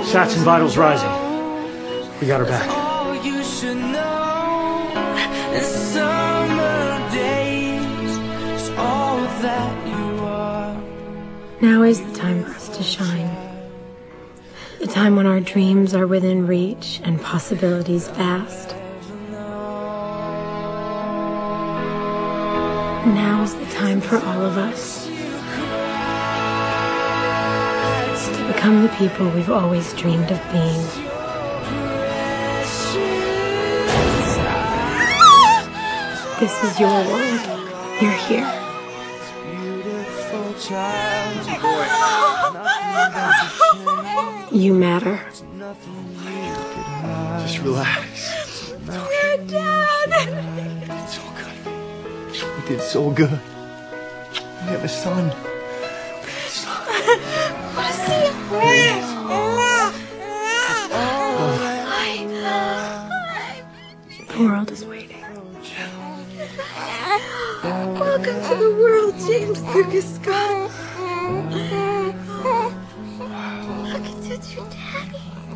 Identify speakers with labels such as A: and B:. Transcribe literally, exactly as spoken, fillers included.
A: Sats and vitals rising. We got her back.
B: All you should know. And summer days is all that you are.
C: Now is the time for us to shine. The time when our dreams are within reach and possibilities vast. Now is the time for all of us to become the people we've always dreamed of being. This is your world. You're here. You matter.
D: Just relax.
C: You're dad.
D: It's all good. We did so good. We have a son. We have a son.
C: What is he? The world is waiting. Welcome to the world, James Lucas Scott. Look, it's your daddy.